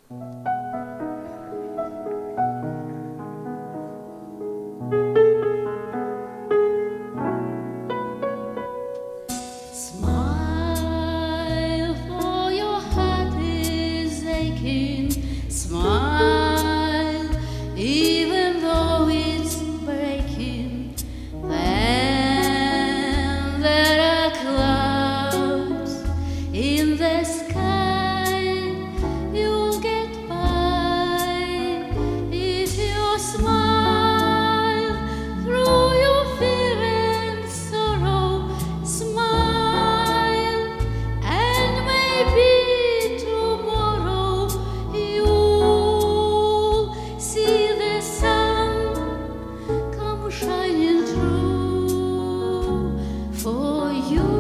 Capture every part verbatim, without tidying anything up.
Smile, for your heart is aching. Smile, even though it's breaking. Then there are clouds in the sky. You'll get by if you smile through your fear and sorrow. Smile, and maybe tomorrow you'll see the sun come shining through for you.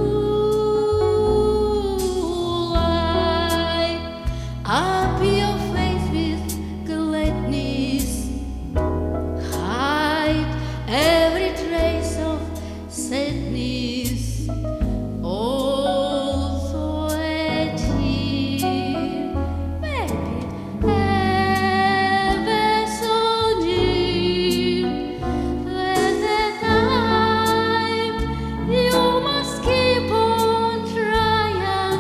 Light up your face with gladness, hide every trace of sadness, also a tear, maybe ever so near. There's a time you must keep on trying.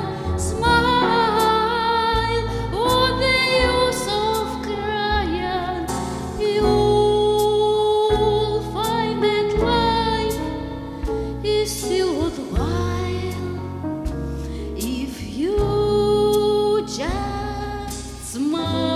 Smile, what the use of crying? You'll find that life is still worthwhile if you just smile.